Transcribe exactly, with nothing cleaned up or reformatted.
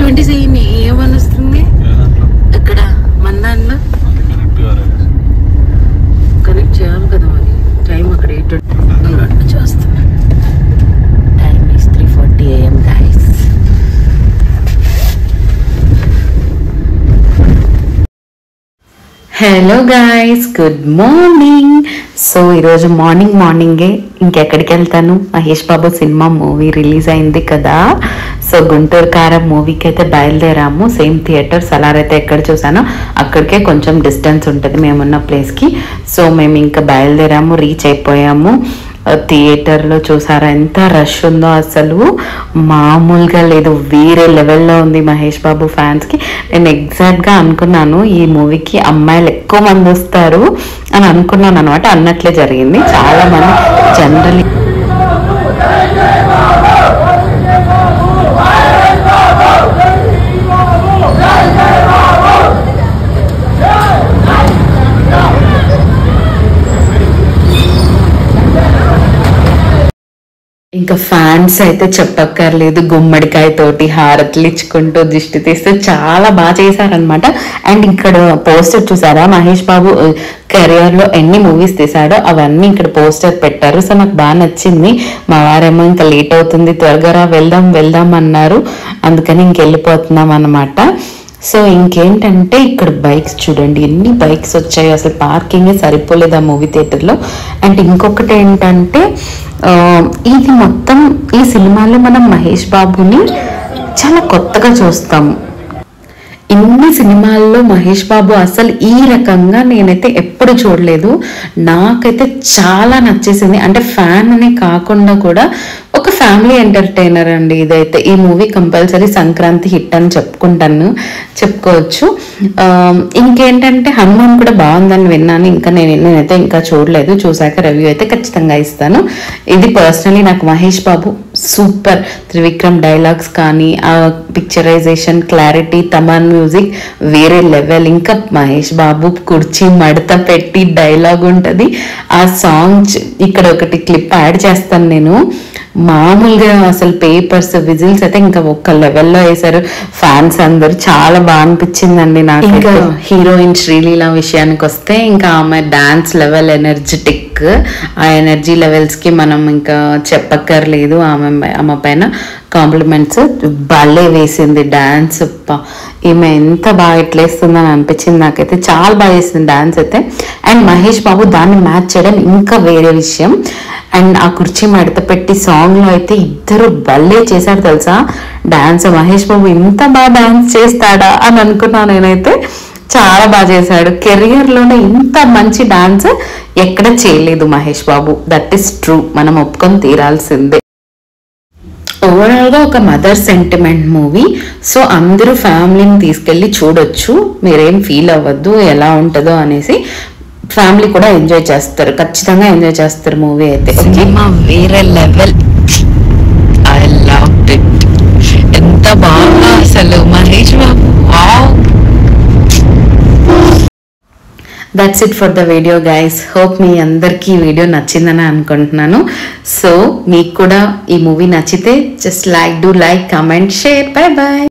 Twenty seven ఏమని వస్తుంది ఇక్కడ మన దాంట్లో కనెక్ట్ చేయాలి కదా మరి. టైం అక్కడ ఎయిట్ చేస్తున్నా. Time is three forty AM guys. Hello guys, good morning. So ఈరోజు మార్నింగ్ మార్నింగే ఇంకెక్కడికి వెళ్తాను, Mahesh Babu cinema movie release అయింది కదా. సో గుంటూరు కారం మూవీకి అయితే బయలుదేరాము. సేమ్ థియేటర్ సలార్ అయితే ఎక్కడ చూసానో అక్కడికే కొంచెం డిస్టెన్స్ ఉంటుంది మేమున్న ప్లేస్కి. సో మేము ఇంకా బయలుదేరాము, రీచ్ అయిపోయాము. థియేటర్లో చూసారా ఎంత రష్ ఉందో, అసలు మామూలుగా లేదు, వేరే లెవెల్లో ఉంది మహేష్ బాబు ఫ్యాన్స్కి. నేను ఎగ్జాక్ట్గా అనుకున్నాను ఈ మూవీకి అమ్మాయిలు ఎక్కువ మంది వస్తారు అని అనుకున్నాను అనమాట. అన్నట్లే జరిగింది. చాలా మంది జనరలీ ఇంకా ఫ్యాన్స్ అయితే చెప్పక్కర్లేదు, గుమ్మడికాయ తోటి హారతులు ఇచ్చుకుంటూ దిష్టి తీస్తే చాలా బాగా చేశారనమాట. అండ్ ఇక్కడ పోస్టర్ చూసారా, మహేష్ బాబు కెరియర్ లో ఎన్ని మూవీస్ తీసాడో అవన్నీ ఇక్కడ పోస్టర్ పెట్టారు. సో నాకు బాగా నచ్చింది. మా వారేమో ఇంకా లేట్ అవుతుంది, త్వరగా వెళ్దాం వెళ్దాం అన్నారు, అందుకని ఇంకెళ్ళిపోతున్నాం అనమాట. సో ఇంకేంటంటే ఇక్కడ బైక్స్ చూడండి, ఎన్ని బైక్స్ వచ్చాయి, అసలు పార్కింగే సరిపోలేదు ఆ మూవీ థియేటర్లో. అండ్ ఇంకొకటి ఏంటంటే ఇది మొత్తం ఈ సినిమాలో మనం మహేష్ బాబుని చాలా కొత్తగా చూస్తాము. ఇన్ని సినిమాల్లో మహేష్ బాబు అసలు ఈ రకంగా నేనైతే ఎప్పుడు చూడలేదు. నాకైతే చాలా నచ్చేసింది. అంటే ఫ్యాన్ అనే కాకుండా కూడా ఒక ఫ్యామిలీ ఎంటర్టైనర్ అండి ఇదైతే. ఈ మూవీ కంపల్సరీ సంక్రాంతి హిట్ అని చెప్పుకుంటాను చెప్పుకోవచ్చు. ఇంకేంటంటే హనుమాన్ కూడా బాగుందని విన్నాను, ఇంకా నేను నేనైతే ఇంకా చూడలేదు. చూసాక రివ్యూ అయితే ఖచ్చితంగా ఇస్తాను. ఇది పర్సనలీ నాకు మహేష్ బాబు సూపర్. త్రివిక్రమ్ డైలాగ్స్ కానీ, ఆ పిక్చరైజేషన్, క్లారిటీ, తమన్ మ్యూజిక్ వేరే లెవెల్. ఇంకా మహేష్ బాబు కుర్చీ మడత పెట్టి డైలాగ్ ఉంటుంది. ఆ సాంగ్ ఇక్కడ ఒకటి క్లిప్ యాడ్ చేస్తాను నేను. మామూలుగా అసలు పేపర్స్ విజిల్స్ అయితే ఇంకా ఒక్క లెవెల్లో వేసారు ఫ్యాన్స్ అందరు. చాలా బాగా అనిపించిందండి నాకు. ఇంకా హీరోయిన్ శ్రీలీల విషయానికి వస్తే ఇంకా ఆమె డాన్స్ లెవెల్ ఎనర్జెటిక్, ఆ ఎనర్జీ లెవెల్స్ కి మనం ఇంకా చెప్పక్కర్లేదు. ఆమె ఆమె పైన కాంప్లిమెంట్స్. భలే వేసింది డాన్స్. ఈమె ఎంత బాగా ఎట్లేస్తుందని అనిపించింది నాకైతే. చాలా బాగా వేసింది డాన్స్ అయితే. అండ్ మహేష్ బాబు దాన్ని మ్యాచ్ చేయడం ఇంకా వేరే విషయం. అండ్ ఆ కుర్చీ మడత పెట్టి సాంగ్ లో అయితే ఇద్దరు భలే చేశారు తెలుసా డాన్స్. మహేష్ బాబు ఇంత బాగా డాన్స్ చేస్తాడా అని అనుకున్నాను నేనైతే. చాలా బాగా చేశాడు. కెరియర్ లోనే ఇంత మంచి డాన్స్ ఎక్కడ చేయలేదు Mahesh Babu. That is true, మనం ఒప్పుకొని తీరాల్సిందే. ఓవరాల్ గా ఒక మదర్ సెంటిమెంట్ మూవీ. సో అందరూ ఫ్యామిలీని తీసుకెళ్లి చూడొచ్చు, మీరేం ఫీల్ అవ్వద్దు ఎలా ఉంటుందో అనేసి. ఫ్యామిలీ కూడా ఎంజాయ్ చేస్తారు, ఖచ్చితంగా ఎంజాయ్ చేస్తారు మూవీ అయితే. సినిమా వేరే లెవెల్. I loved it. ఎంత బాగా అసలు Mahesh Babu. Wow. That's it for the video guys. Hope మీ అందరికీ ఈ వీడియో నచ్చిందని అనుకుంటున్నాను. సో మీకు కూడా ఈ మూవీ నచ్చితే just like, do like, comment, share. Bye bye.